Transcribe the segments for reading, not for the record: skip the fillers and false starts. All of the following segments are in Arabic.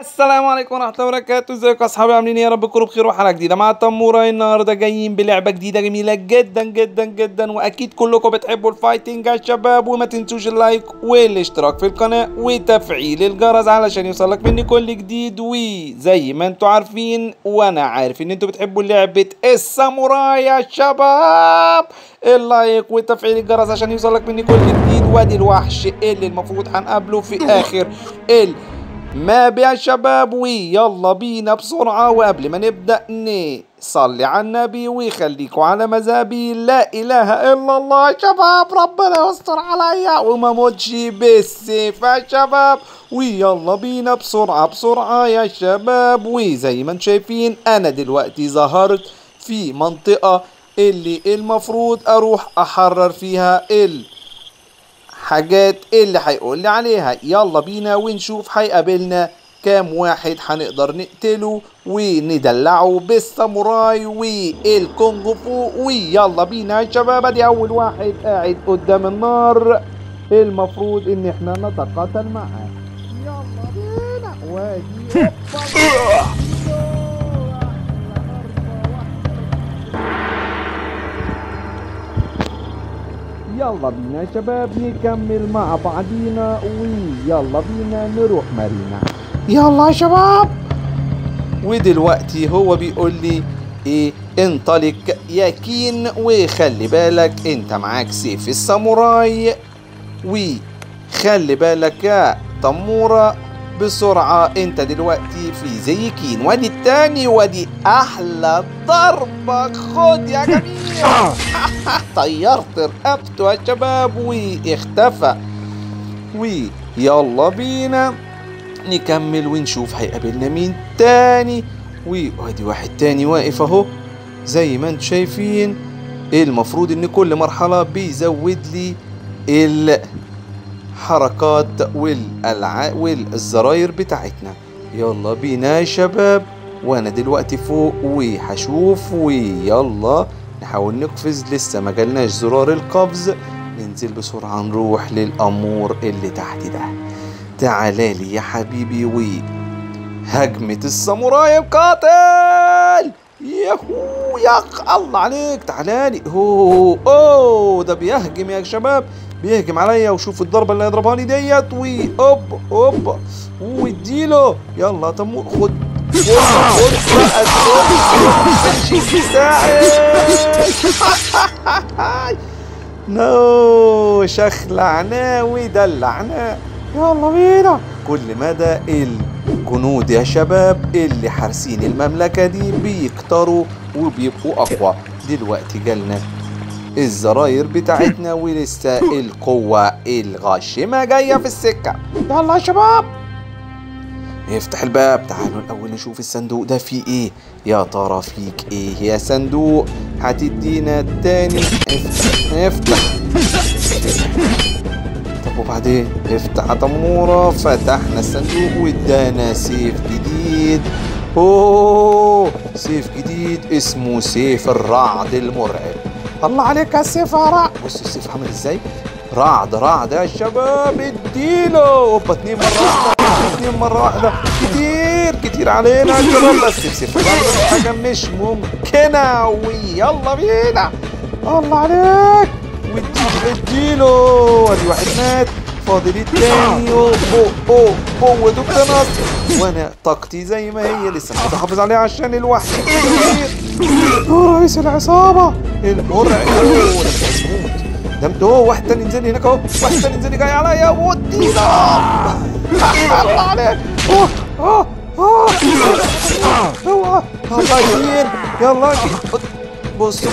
السلام عليكم ورحمة الله وبركاته. ازيكم يا اصحابي؟ عاملين ايه؟ يا رب تكونوا بخير وحلقة جديدة مع التمورة. النهاردة جايين بلعبة جديدة جميلة جدا جدا جدا، واكيد كلكم بتحبوا الفايتنج يا شباب. وما تنسوش اللايك والاشتراك في القناة وتفعيل الجرس علشان يوصلك مني كل جديد. وزي ما انتوا عارفين وانا عارف ان انتوا بتحبوا لعبة الساموراي يا شباب، اللايك وتفعيل الجرس عشان يوصلك مني كل جديد. وادي الوحش اللي المفروض هنقابله في اخر ماب يا شباب. ويلا بينا بسرعة، وقبل ما نبدأ نصلي على النبي ويخليكوا على مذهبي لا إله إلا الله يا شباب. ربنا يستر عليا وما موتش بالسيف يا شباب. ويلا بينا بسرعة بسرعة يا شباب. وزي ما انتم شايفين أنا دلوقتي ظهرت في منطقة اللي المفروض أروح أحرر فيها حاجات اللي هيقول لي عليها. يلا بينا ونشوف هيقابلنا كام واحد هنقدر نقتله وندلعه بالساموراي والكونغ فو. ويلا بينا يا شباب، ادي اول واحد قاعد قدام النار المفروض ان احنا نتقاتل معاه. يلا بينا وادي يلا بينا يا شباب نكمل مع بعضينا. ويلا بينا نروح مارينا. يلا يا شباب. ودلوقتي هو بيقول لي ايه؟ انطلق يا كين، وخلي بالك انت معاك سيف الساموراي، وخلي بالك يا تمورة بسرعة انت دلوقتي في زي كين. وادي التاني، وادي احلى ضربة، خد يا جميل. طيرت رقبته يا شباب واختفى. ويلا بينا نكمل ونشوف هيقابلنا مين تاني. وادي واحد تاني واقف اهو زي ما انتم شايفين. المفروض ان كل مرحلة بيزود لي الحركات والزراير بتاعتنا. يلا بينا يا شباب، وانا دلوقتي فوق وهشوف. ويلا نحاول نقفز، لسه ما جالناش زرار القفز. ننزل بسرعة نروح للأمور اللي تحت ده. تعالالي يا حبيبي. هجمة الساموراي القاتل. ياهو يا الله عليك، تعالالي. اوه ده بيهجم يا شباب، بيهجم عليا. وشوف الضربة اللي هيضربها لي ديت. اوب واديله. يلا يا تمور، خد نو شخلعناه ودلعناه. يلا بينا. كل مدى الجنود يا شباب اللي حارسين المملكة دي بيكتروا وبيبقوا أقوى. دلوقتي جالنا الزراير بتاعتنا ولسه القوة الغاشمة جاية في السكة. يلا يا شباب افتح الباب. تعالوا الأول نشوف الصندوق ده فيه ايه. يا ترى فيك ايه يا صندوق؟ هتدينا التاني. افتح. طب وبعدين؟ افتح يا تمورة. فتحنا الصندوق وادانا سيف جديد. اوه سيف جديد اسمه سيف الرعد المرعب. الله عليك يا السيف يا رعد. بصوا السيف عامل ازاي، رعد يا شباب. اديله. اوبا اتنين مرة واحدة. كتير علينا يا شباب. بس سيف الرعد حاجة مش ممكنة. ويلا بينا. الله عليك. واديله. ادي واحد مات، فاضل التاني. اوه دكتور نصر. وانا طاقتي زي ما هي لسه محافظ عليها عشان الوحش الكبير. رئيس العصابة المرعب. ده مش هيموت. ده واحد تاني نزل هناك اهو. واحد تاني نزل جاي عليا. واديله. الله عليك. اوعى. الله يكين. يلا بص.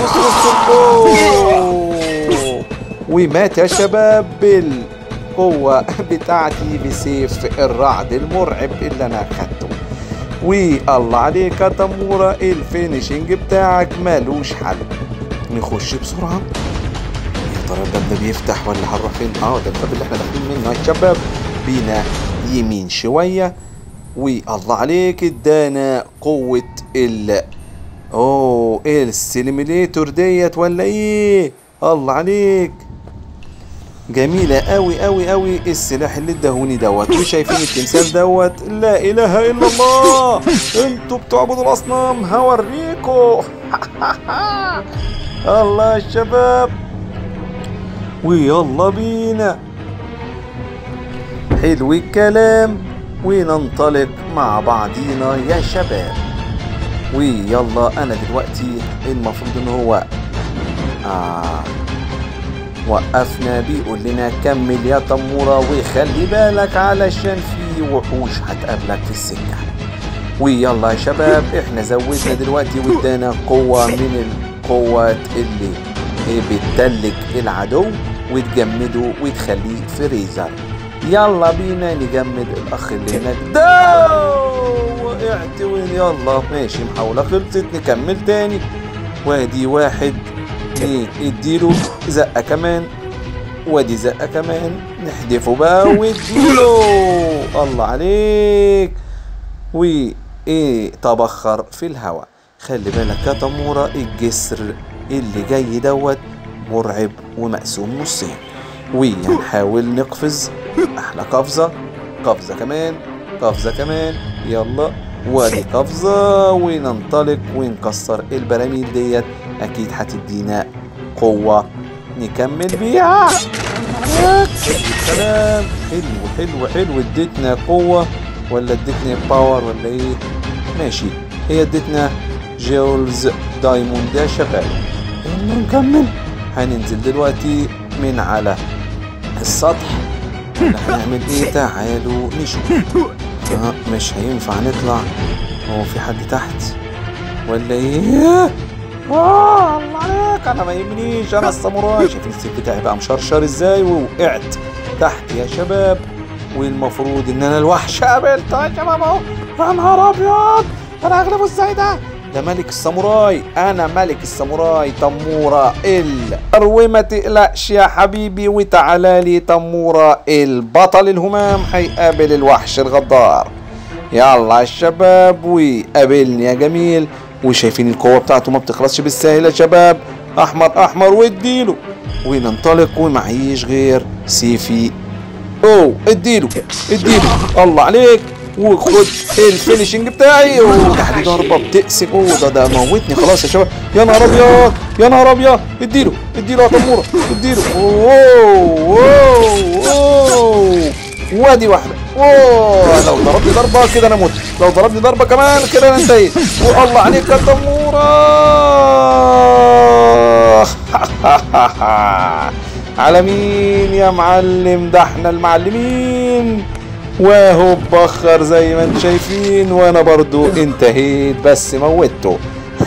ومات يا شباب بالقوة بتاعتي بسيف الرعد المرعب اللي انا اخدته. والله عليك يا تمورة، الفينيشنج بتاعك مالوش حل. نخش بسرعة. يا ترى الباب ده بيفتح ولا هنروح فين؟ ده الباب اللي احنا داخلين منه يا شباب. بينا يمين شوية. والله عليك ادانا قوة السيليميليتور ديت ولا ايه؟ الله عليك. جميلة أوي أوي أوي السلاح اللي اداهوني دوت. وشايفين التمثال دوت؟ لا إله إلا الله، انتوا بتعبدوا الأصنام، هوريكوا. الله يا شباب، ويلا بينا. حلو الكلام، وننطلق مع بعضينا يا شباب. ويلا أنا دلوقتي المفروض إن هو وقفنا بيقول لنا كمل يا تمورة وخلي بالك علشان في وحوش هتقابلك في السكة. ويلا يا شباب، احنا زودنا دلوقتي وادانا قوة من القوات اللي بتتلج العدو وتجمده وتخليه فريزر. يلا بينا نجمد الاخ اللي هناك ده. وقعت وين؟ يلا ماشي، محاولة خلصت، نكمل تاني. وادي واحد، اديله زقة كمان، وادي زقة كمان، نحدفه بقى واديله. الله عليك. تبخر في الهواء. خلي بالك يا تمورة، الجسر اللي جاي دوت مرعب ومقسوم نصين. وهنحاول نقفز. احلى قفزة، قفزة كمان، قفزة كمان، يلا وادي قفزة، وننطلق ونكسر البراميل ديت. اكيد هتدينا قوة نكمل بيها. الكلام حلو حلو حلو. اديتنا قوة ولا اديتنا باور ولا ايه؟ ماشي، هي اديتنا جولز دايموند يا شباب. يلا نكمل. هننزل دلوقتي من على السطح. هنعمل ايه؟ تعالوا نشوف. مش هينفع نطلع. هو في حد تحت ولا ايه؟ الله عليك، انا ما يهمنيش، انا الساموراي. شايفين السيف بتاعي بقى مشرشر ازاي؟ ووقعت تحت يا شباب. والمفروض ان انا الوحش قابلته يا شباب اهو. يا نهار ابيض، انا هغلبه ازاي ده ملك الساموراي، انا ملك الساموراي تمورة ما تقلقش يا حبيبي. وتعالى لي تمورة، البطل الهمام هيقابل الوحش الغدار. يلا يا شباب، وقابلني يا جميل. وشايفين القوة بتاعته ما بتخلصش بالساهل يا شباب. احمر احمر واديله، وننطلق. ومعيش غير سيفي. اديله اديله، الله عليك. وخد الفينيشنج بتاعي. دي ضربة بتقسم. ده موتني خلاص يا شباب. يا نهار ابيض، يا نهار ابيض. اديله يا تمورة، اديله. وادي واحدة. لو ضربني ضربة كده انا مت، لو ضربني ضربة كمان كده انا انتهيت. والله عليك يا تمورة. على مين يا معلم؟ ده احنا المعلمين. وهو بخر زي ما انتم شايفين، وانا برضو انتهيت بس موته.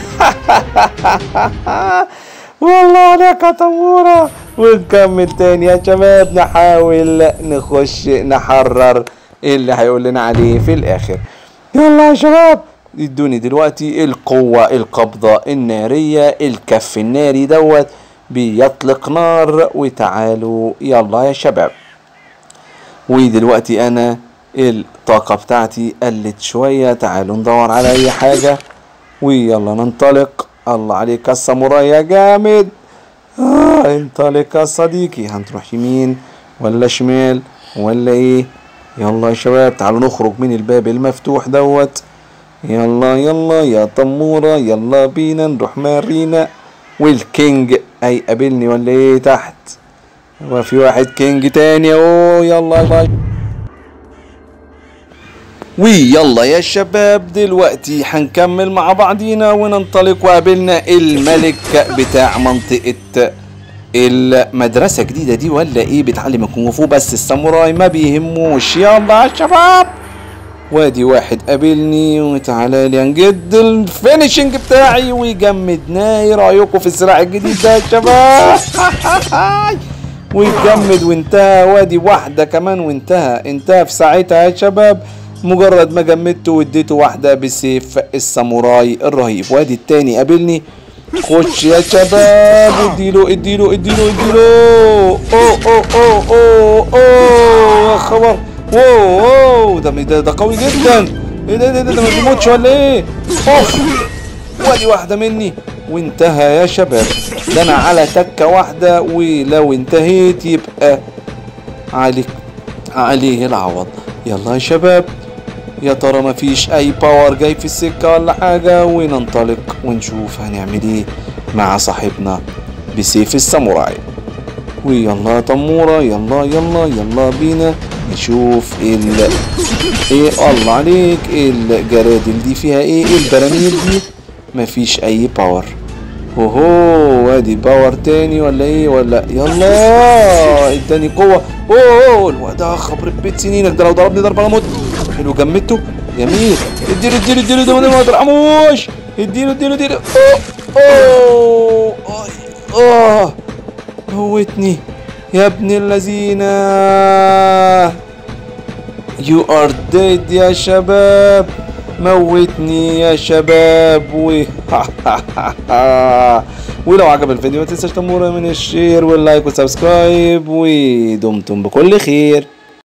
والله عليك يا تمورة. ونكمل تاني يا شباب، نحاول نخش نحرر اللي هيقول لنا عليه في الاخر. يلا يا شباب، ادوني دلوقتي القوة القبضة النارية. الكف الناري دوت بيطلق نار. وتعالوا يلا يا شباب. ودلوقتي انا الطاقة بتاعتي قلت شوية. تعالوا ندور على اي حاجة ويلا ننطلق. الله عليك يا الساموراي يا جامد. انطلق يا صديقي. هنروح يمين ولا شمال ولا ايه؟ يلا يا شباب، تعالوا نخرج من الباب المفتوح دوت. يلا يلا يا تمورة، يلا بينا نروح مارينا. والكينج هيقابلني ولا ايه تحت؟ وفي واحد كينج تاني اهو. يلا باي. ويلا يا شباب، دلوقتي هنكمل مع بعضينا وننطلق. وقابلنا الملك بتاع منطقة المدرسة جديدة دي ولا ايه؟ بيتعلم الكونغ فو بس الساموراي ما بيهموش. يلا يا شباب، وادي واحد قابلني. وتعالى لي نجد الفينيشنج بتاعي ويجمدناه. ايه رايكم في السلاح الجديد ده يا شباب؟ ويجمد وانتهى. وادي واحدة كمان وانتهى في ساعتها يا شباب. مجرد ما جمدته واديته واحدة بسيف الساموراي الرهيب. وادي التاني قابلني. خش يا شباب، اديله اديله اديله اديله. يا خبر. ده قوي جدا. ايه ده ما بيموتش ولا ايه؟ وادي واحدة مني وانتهى يا شباب. ده انا على تكة واحدة، ولو انتهيت يبقى عليه العوض. يلا يا شباب، يا ترى مفيش اي باور جاي في السكة ولا حاجة، وننطلق ونشوف هنعمل ايه مع صاحبنا بسيف الساموراي. ويلا يا تمورة، يلا يلا يلا بينا نشوف ايه الله عليك، ايه الجرادل دي فيها ايه البراميل دي؟ مفيش اي باور. اوهو، ادي باور تاني ولا ايه؟ ولا يلا اداني قوة. اوه الواد ده خبرت بيت سنينك، ده لو ضربني ضربة اموت. حلو، جمدته جميل. اديله ده ما ترحموش. اديله. اوه موتني يا ابن اللذينة. You are dead يا شباب، موتني يا شباب. ولو عجب الفيديو ما تنساش تمورة من الشير واللايك والسبسكرايب، ودمتم بكل خير.